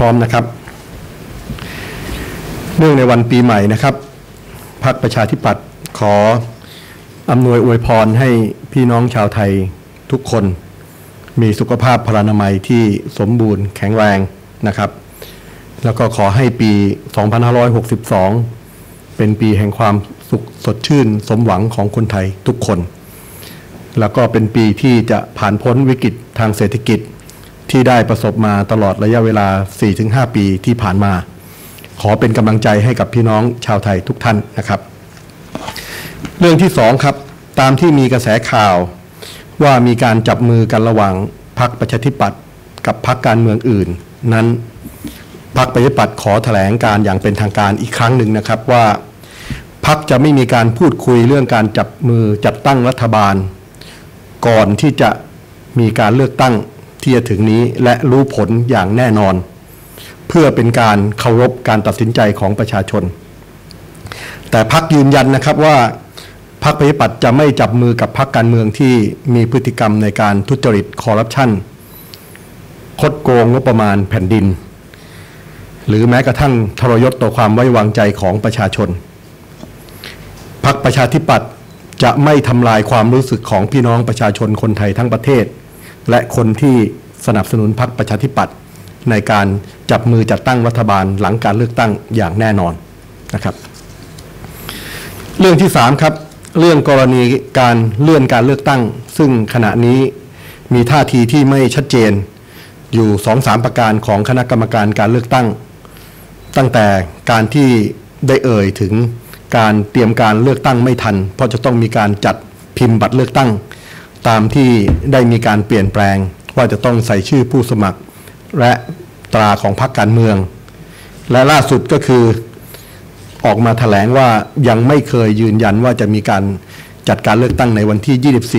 ร้อมนะครับเนื่องในวันปีใหม่นะครับพรรคประชาธิปัตย์ขออำนวยอวยพรให้พี่น้องชาวไทยทุกคนมีสุขภาพพลานามัยที่สมบูรณ์แข็งแรงนะครับแล้วก็ขอให้ปี 2562 เป็นปีแห่งความสุขสดชื่นสมหวังของคนไทยทุกคนแล้วก็เป็นปีที่จะผ่านพ้นวิกฤตทางเศรษฐกิจที่ได้ประสบมาตลอดระยะเวลา 4-5 ปีที่ผ่านมาขอเป็นกำลังใจให้กับพี่น้องชาวไทยทุกท่านนะครับเรื่องที่2ครับตามที่มีกระแสข่าวว่ามีการจับมือกันระหว่างพรรคประชาธิปัตย์กับพรรคการเมืองอื่นนั้นพรรคประชาธิปัตย์ขอแถลงการอย่างเป็นทางการอีกครั้งหนึ่งนะครับว่าพรรคจะไม่มีการพูดคุยเรื่องการจับมือจัดตั้งรัฐบาลก่อนที่จะมีการเลือกตั้งที่จะถึงนี้และรู้ผลอย่างแน่นอนเพื่อเป็นการเคารพการตัดสินใจของประชาชนแต่พรรคยืนยันนะครับว่าพรรคประชาธิปัตย์จะไม่จับมือกับพรรคการเมืองที่มีพฤติกรรมในการทุจริตคอร์รัปชันคดโกงงบประมาณแผ่นดินหรือแม้กระทั่งทรยศต่อความไว้วางใจของประชาชนพรรคประชาธิปัตย์จะไม่ทำลายความรู้สึกของพี่น้องประชาชนคนไทยทั้งประเทศและคนที่สนับสนุนพรรคประชาธิปัตย์ในการจับมือจัดตั้งรัฐบาลหลังการเลือกตั้งอย่างแน่นอนนะครับเรื่องที่3ครับเรื่องกรณีการเลื่อนการเลือกตั้งซึ่งขณะนี้มีท่าทีที่ไม่ชัดเจนอยู่ 2-3 ประการของคณะกรรมการการเลือกตั้งตั้งแต่การที่ได้เอ่ยถึงการเตรียมการเลือกตั้งไม่ทันเพราะจะต้องมีการจัดพิมพ์บัตรเลือกตั้งตามที่ได้มีการเปลี่ยนแปลงว่าจะต้องใส่ชื่อผู้สมัครและตราของพรรคการเมืองและล่าสุดก็คือออกมาแถลงว่ายังไม่เคยยืนยันว่าจะมีการจัดการเลือกตั้งในวันที่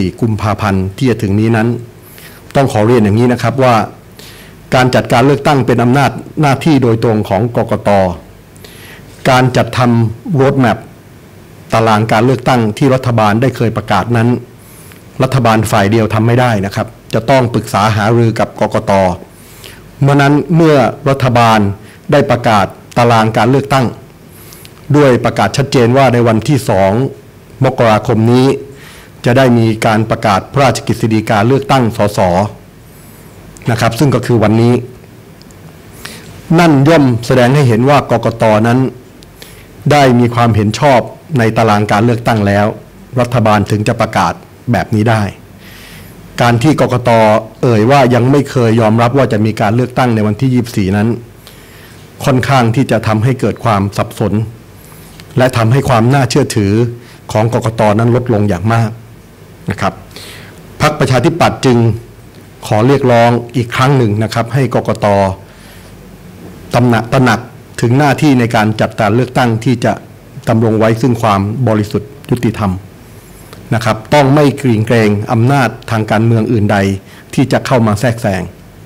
24 กุมภาพันธ์ที่จะถึงนี้นั้นต้องขอเรียนอย่างนี้นะครับว่าการจัดการเลือกตั้งเป็นอำนาจหน้าที่โดยตรงของกกต.การจัดทำโรดแมปตารางการเลือกตั้งที่รัฐบาลได้เคยประกาศนั้นรัฐบาลฝ่ายเดียวทำไม่ได้นะครับจะต้องปรึกษาหารือกับกกต.เมื่อนั้นเมื่อรัฐบาลได้ประกาศตารางการเลือกตั้งด้วยประกาศชัดเจนว่าในวันที่2 มกราคมนี้จะได้มีการประกาศพระราชกฤษฎีกาเลือกตั้งสสนะครับซึ่งก็คือวันนี้นั่นย่อมแสดงให้เห็นว่ากกต.นั้นได้มีความเห็นชอบในตารางการเลือกตั้งแล้วรัฐบาลถึงจะประกาศแบบนี้ได้การที่กกต.เอ่ยว่ายังไม่เคยยอมรับว่าจะมีการเลือกตั้งในวันที่ 24 นั้นค่อนข้างที่จะทำให้เกิดความสับสนและทำให้ความน่าเชื่อถือของกกต.นั้นลดลงอย่างมากนะครับพรรคประชาธิปัตย์จึงขอเรียกร้องอีกครั้งหนึ่งนะครับให้กกต.ตระหนักถึงหน้าที่ในการจัดการเลือกตั้งที่จะดำรงไว้ซึ่งความบริสุทธิ์ยุติธรรมนะครับต้องไม่เกรงอำนาจทางการเมืองอื่นใดที่จะเข้ามาแทรกแซง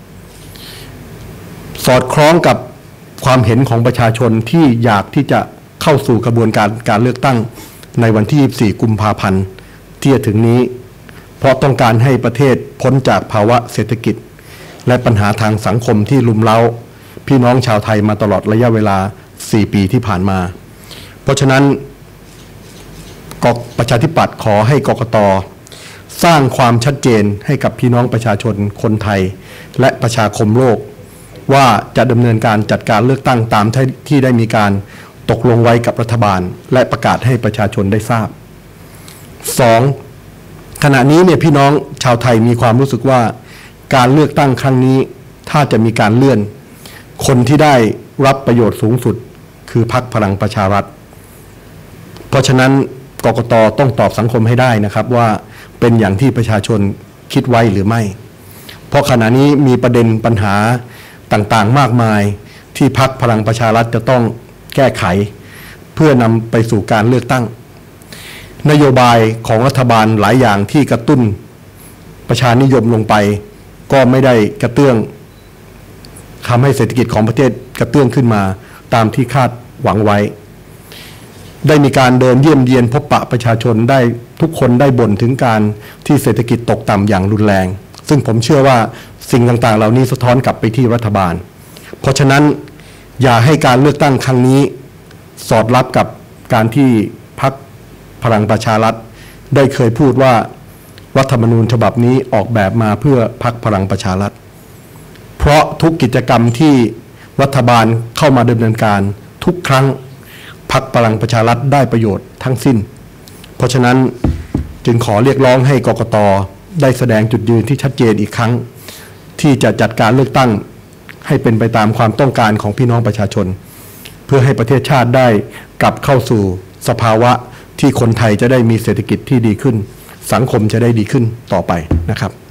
สอดคล้องกับความเห็นของประชาชนที่อยากที่จะเข้าสู่กระบวนการเลือกตั้งในวันที่ 24 กุมภาพันธ์ที่จะถึงนี้เพราะต้องการให้ประเทศพ้นจากภาวะเศรษฐกิจและปัญหาทางสังคมที่ลุมเล้าพี่น้องชาวไทยมาตลอดระยะเวลา 4 ปีที่ผ่านมาเพราะฉะนั้นประชาธิปัตย์ขอให้กกต.สร้างความชัดเจนให้กับพี่น้องประชาชนคนไทยและประชาคมโลกว่าจะดำเนินการจัดการเลือกตั้งตามที่ได้มีการตกลงไว้กับรัฐบาลและประกาศให้ประชาชนได้ทราบ 2. ขณะนี้เนี่ยพี่น้องชาวไทยมีความรู้สึกว่าการเลือกตั้งครั้งนี้ถ้าจะมีการเลื่อนคนที่ได้รับประโยชน์สูงสุดคือพรรคพลังประชารัฐเพราะฉะนั้นกกต.ต้องตอบสังคมให้ได้นะครับว่าเป็นอย่างที่ประชาชนคิดไว้หรือไม่เพราะขณะนี้มีประเด็นปัญหาต่างๆมากมายที่พรรคพลังประชารัฐจะต้องแก้ไขเพื่อนำไปสู่การเลือกตั้งนโยบายของรัฐบาลหลายอย่างที่กระตุ้นประชานิยมลงไปก็ไม่ได้กระเตื้องทำให้เศรษฐกิจของประเทศกระเตื้องขึ้นมาตามที่คาดหวังไว้ได้มีการเดินเยี่ยมเยียนพบปะประชาชนได้ทุกคนได้บ่นถึงการที่เศรษฐกิจตกต่ำอย่างรุนแรงซึ่งผมเชื่อว่าสิ่งต่างๆเหล่านี้สะท้อนกลับไปที่รัฐบาลเพเพราะฉะนั้นอย่าให้การเลือกตั้งครั้งนี้สอดรับกับการที่พรรคพลังประชารัฐได้เคยพูดว่ารัฐธรรมนูญฉบับนี้ออกแบบมาเพื่อพรรคพลังประชารัฐเพราะทุกกิจกรรมที่รัฐบาลเข้ามาดำเนินการทุกครั้งพรรคพลังประชารัฐได้ประโยชน์ทั้งสิ้นเพราะฉะนั้นจึงขอเรียกร้องให้กกต.ได้แสดงจุดยืนที่ชัดเจนอีกครั้งที่จะจัดการเลือกตั้งให้เป็นไปตามความต้องการของพี่น้องประชาชนเพื่อให้ประเทศชาติได้กลับเข้าสู่สภาวะที่คนไทยจะได้มีเศรษฐกิจที่ดีขึ้นสังคมจะได้ดีขึ้นต่อไปนะครับ